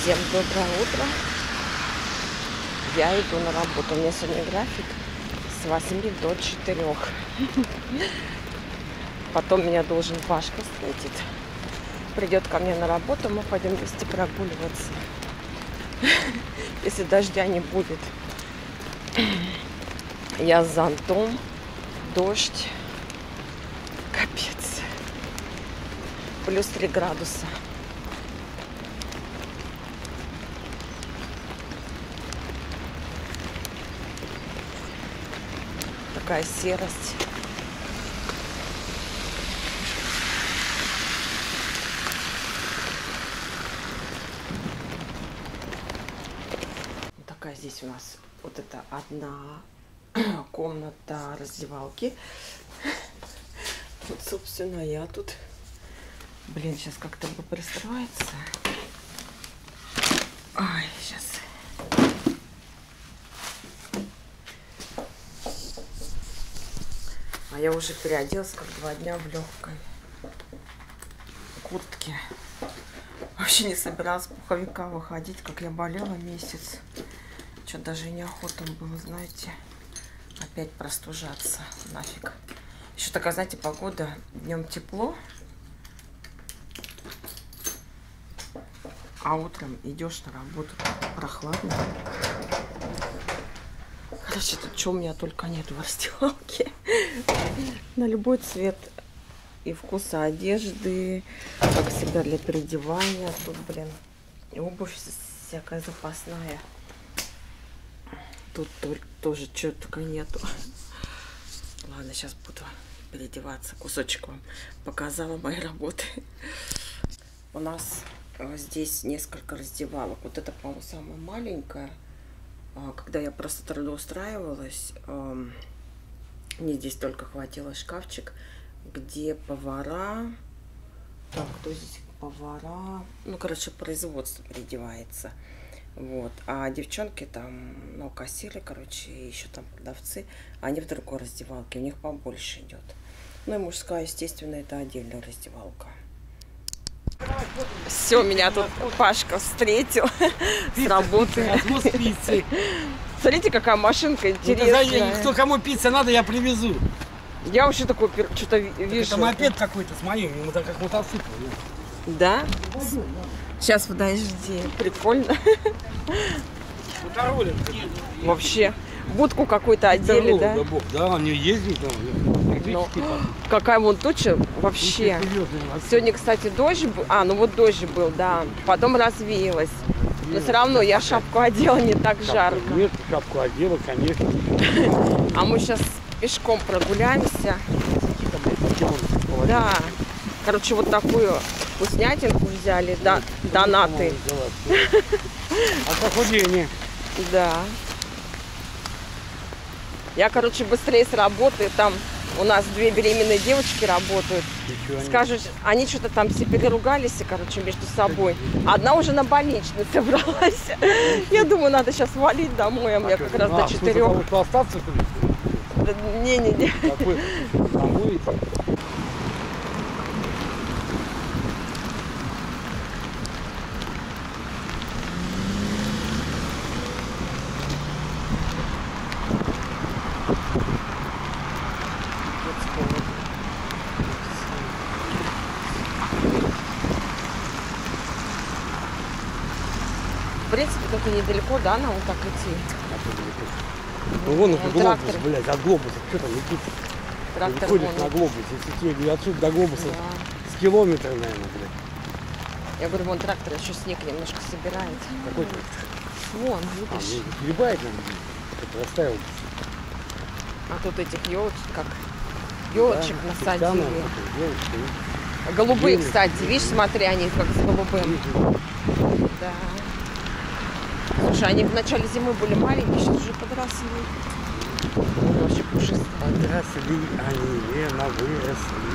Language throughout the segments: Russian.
Всем доброе утро. Я иду на работу. У меня сегодня график с 8 до 4. Потом меня должен Пашка встретить. Придет ко мне на работу, мы пойдем вместе прогуливаться. Если дождя не будет. Я с зонтом. Дождь. Капец. Плюс 3 градуса. Такая серость. Такая здесь у нас вот это одна комната раздевалки. Вот, собственно, я тут. Блин, сейчас как-то бы пристроиться. Ай, сейчас. А я уже переоделась как 2 дня в легкой куртке. Вообще не собиралась в пуховика выходить, как я болела месяц. Что-то даже и неохота было, знаете, опять простужаться. Нафиг. Еще такая, знаете, погода. Днем тепло. А утром идешь на работу, прохладно. Короче, тут что у меня только нет в раздевалке. На любой цвет и вкуса одежды, как всегда, для переодевания. Тут, блин, и обувь всякая запасная. Тут тоже чего только нету. Ладно, сейчас буду переодеваться. Кусочек вам показала моей работы. У нас здесь несколько раздевалок. Вот это, по-моему, самая маленькая. Когда я просто трудоустраивалась, мне здесь только хватило шкафчик, где повара. Так, кто здесь повара? Ну, короче, производство переодевается. Вот. А девчонки там, ну, кассиры, короче, еще там продавцы, они в другой раздевалке, у них побольше идет. Ну и мужская, естественно, это отдельная раздевалка. Все, меня тут Пашка встретил с работы. Смотрите, какая машинка интересная. Кто кому пицца надо, я привезу. Я вообще такое что-то вижу. Это мопед какой-то с моим, как мотоцикл. Да? Сейчас, подожди, прикольно. Вообще, будку какую-то одели, да? Да, он не ездит там. Но, какая вон туча вообще. Сегодня, кстати, дождь был. А, ну вот дождь был, да. Потом развеялась. Но все равно я шапку одела, не так жарко. Нет, шапку одела, конечно. А мы сейчас пешком прогуляемся. Да. Короче, вот такую вкуснятинку взяли, да, донаты. А похудение. Да. Я, короче, быстрее с работы. Там у нас 2 беременные девочки работают. Скажут, они что-то там все переругались, короче, между собой. Одна уже на больничный собралась. Я думаю, надо сейчас валить домой, а мне как раз до 4. Остаться? Не-не-не. В принципе, только недалеко, да, нам вот так идти. Ну вон глобус, блядь, от глобуса. Что там летит? Трактор выходишь на глобусе. Если тебе отсюда до глобуса с километра, наверное, блядь. Я говорю, вон трактор еще снег немножко собирает. Какой трактор? Вон, видишь? Перебает нам, как расставил. А тут этих елочек, как елочек да, насадили. Голубые, кстати, видишь, смотри, они как с голубым. Да. Слушай, они в начале зимы были маленькие, сейчас уже подросли. Вообще пушистые. Подросли, они верно выросли.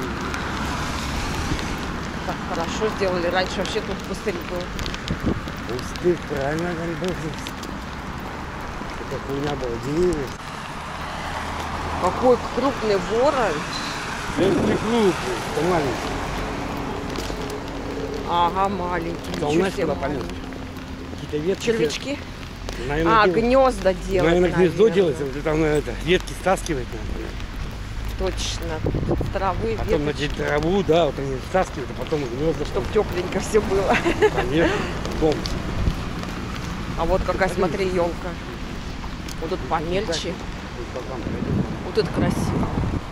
Так хорошо сделали. Раньше вообще тут пустырь был. Пустырь, правильно, там был. Такая хуйня была, деревья. Какой крупный ворон. Это не крупный, это маленький. Ага, маленький. Да, у нас куда полез? какие-то ветки. Червячки? Наверное, гнезда делать. наверное, гнездо делать, вот там ветки стаскивать, наверное. Точно. Травы, Потом на веточки. траву, да, вот они стаскивают, а потом гнезда. Чтоб тепленько все было. Конечно, дом. А вот какая, смотри, елка. Вот тут помельче. Вот тут красиво.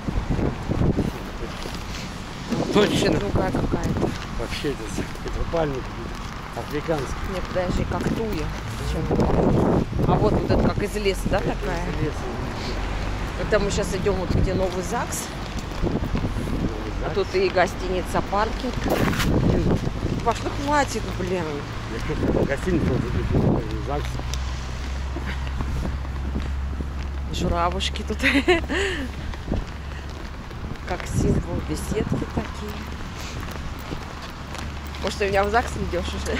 Вообще Точно. другая какая-то. Вообще это петропальник африканский. Нет, даже как туя. А вот это как из леса, да, такая? Это мы сейчас идем вот где новый ЗАГС. А тут и гостиница, паркинг. Паш, ну хватит, блин. Гостиница, ЗАГС. Журавушки тут. Как символ, беседки такие. Может, ты меня в ЗАГС ведешь уже?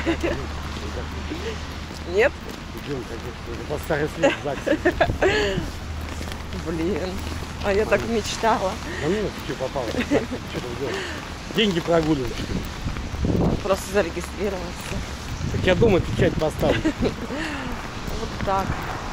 Нет? Идем, конечно, по старый след ЗАГС. Блин, а я так мечтала. А ну, что попало? Что там делать? Деньги прогуливать. Просто зарегистрироваться. Так я дома печать поставлю. Вот так.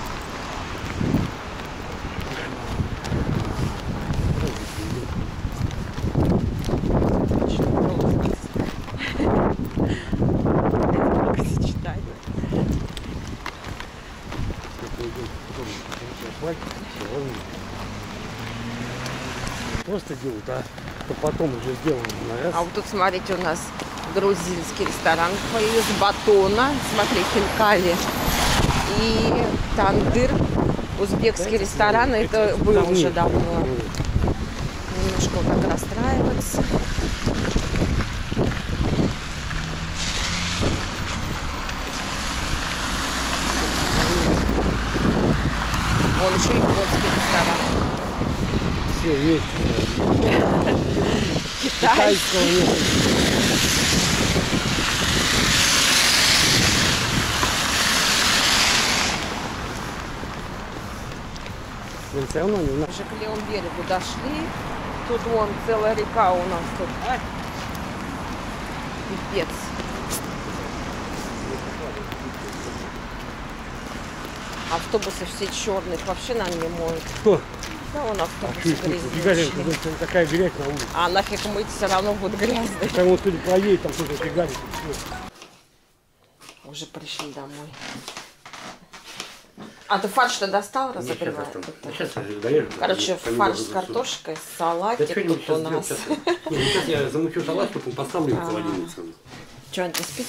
Просто делают, а то потом уже сделано на раз. А вот тут, смотрите, у нас грузинский ресторан появился, батона, смотри, хинкали и тандыр. Узбекский ресторан, это был уже давно. Немножко вот так расстраиваться. Вон еще японский ресторан. Все есть. Китайского нет. Но все равно не знаю. Уже к левому берегу дошли. Тут вон целая река у нас тут. Пипец. Автобусы все черные, вообще нам не моют. Кто? Да, вон А автобусы что фигарит, грязнючие. такая грязь на улице. А нафиг мыть, все равно будет грязно. Там вот кто-то проедет, там кто-то фигарит. Уже пришли домой. А ты фарш-то достал, разогревать? Сейчас доеду. Короче, фарш с картошкой, салатик тут у нас. Сейчас я замучу салат, потом поставлю в холодильницу. Что, Ань, ты спит?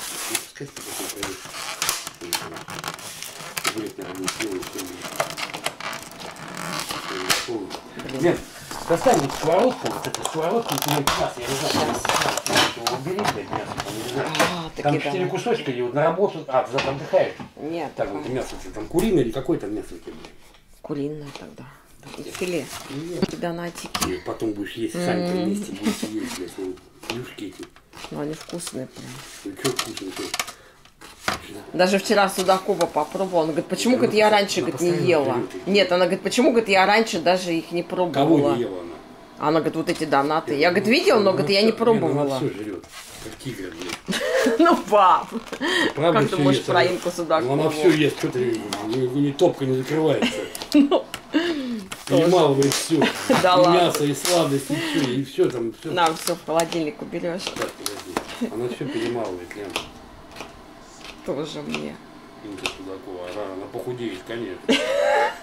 Нет, достань вот сковородку, вот эту сковородку, мясо, я не знаю, убери, блядь, мясо, там, не знаю. Там 4 кусочка, и вот на работу, ты там отдыхаешь? Нет. Так, вот мясо, там куриное или какое-то мясо у тебя, блядь? Куриное тогда. И филе. Донатики. И потом будешь есть, сами вместе будете есть, блядь, ну, плюшки эти. Ну, они вкусные прям. Ну, что вкусно, что? Даже вчера Судакова попробовала. Она говорит, почему, говорит, я раньше, говорит, не ела? Нет, она говорит, почему, говорит, я раньше даже их не пробовала. Кого не ела она? Она говорит, вот эти донаты. Я, говорит, видела, но, говорит, я не пробовала. Она все жрет, как тигр, блядь. Ну, пап, Правда, как ты всё можешь ест, про она- Инку Судакову? Она все ест, что ты, ни топка не закрывается. Ну, Перемалывает все. Да И ладно. мясо, и сладости, и все там. Все. нам все в холодильник уберешь. Так, подожди. Она все перемалывает, Лен. Тоже мне. Инка Судакова, она похудеет, конечно.